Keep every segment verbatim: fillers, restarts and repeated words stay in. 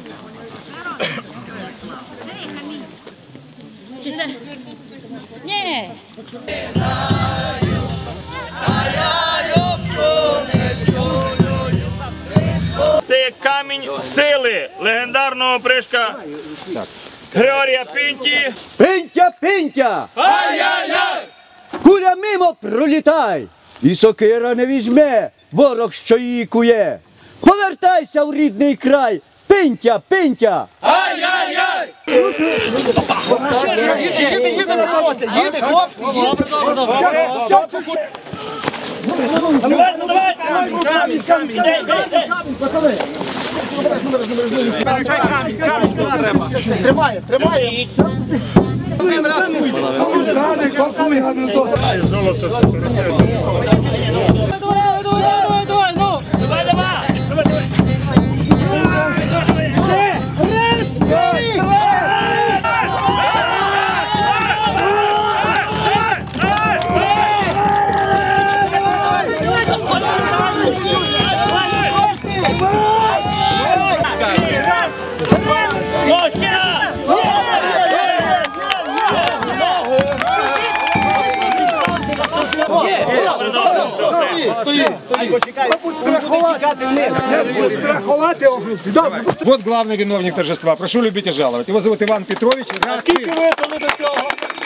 подивіться. Ні. Це є камінь сили легендарного опришка Григорія Пинті. Пинтя, Пинтя! Ай-яй-яй! Куля мимо пролітай! І сокира не візьме, ворог, що її кує. Повертайся в рідний край, Пинтя, Пинтя! Ай-яй-яй! Їде, їде, хлопці, їде, хлопці, їде! Давай, ну давай! Камінь, камінь, камінь! Камінь, камінь, треба. Тримає, тримає. Золото це Давай, давай, давай, ну. Давай, давай! Вот главный виновник торжества. Прошу любить и жаловать. Его зовут Иван Петрович. Скільки випили до цього?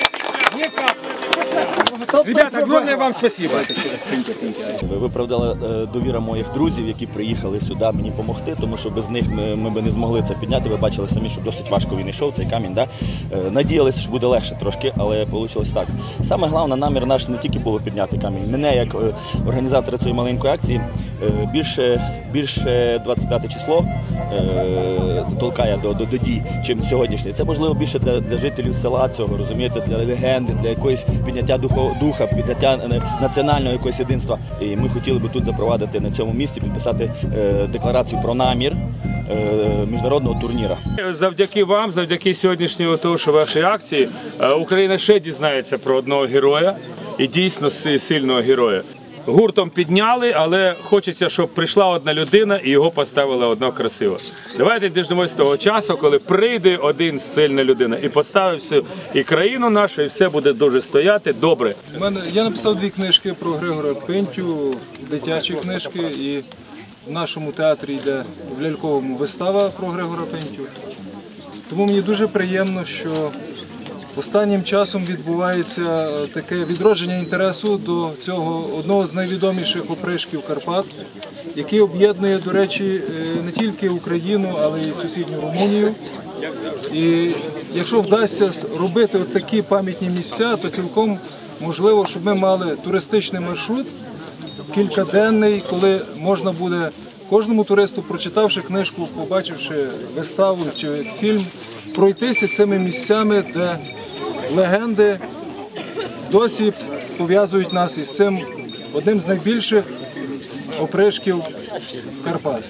Ребята, огромное вам спасибо. Ви виправдали довіру моїх друзів, які приїхали сюди мені допомогти, тому що без них ми, ми б не змогли це підняти. Ви бачили самі, що досить важко він йшов, цей камінь. Да? Надіялися, що буде легше трошки, але вийшло так. Саме головне, намір наш не тільки було підняти камінь. Мене, як організатора цієї маленької акції, більше, більше двадцять п'яте число толкає до, до, до дій, чим сьогоднішнє. Це можливо більше для, для жителів села цього, розумієте, для легенди, для якоїсь підняття духу, духа, підняття національного якогось єдинства. І ми хотіли би тут запровадити на цьому місці, підписати е, декларацію про намір е, міжнародного турніру. Завдяки вам, завдяки сьогоднішньої того, що вашій акції, Україна ще дізнається про одного героя, і дійсно сильного героя. Гуртом підняли, але хочеться, щоб прийшла одна людина і його поставила одного красиво. Давайте діждемося того часу, коли прийде один сильна людина і поставить всю і країну нашу, і все буде дуже стояти добре. У мене, я написав дві книжки про Григора Пинтю, дитячі книжки, і в нашому театрі йде в ляльковому вистава про Григора Пинтю. Тому мені дуже приємно, що останнім часом відбувається таке відродження інтересу до цього одного з найвідоміших опришків Карпат, який об'єднує, до речі, не тільки Україну, але й сусідню Румунію. І якщо вдасться робити от такі пам'ятні місця, то цілком можливо, щоб ми мали туристичний маршрут кількаденний, коли можна буде кожному туристу, прочитавши книжку, побачивши виставу чи фільм, пройтися цими місцями, де легенди досі пов'язують нас із цим одним з найбільших опришків Карпат.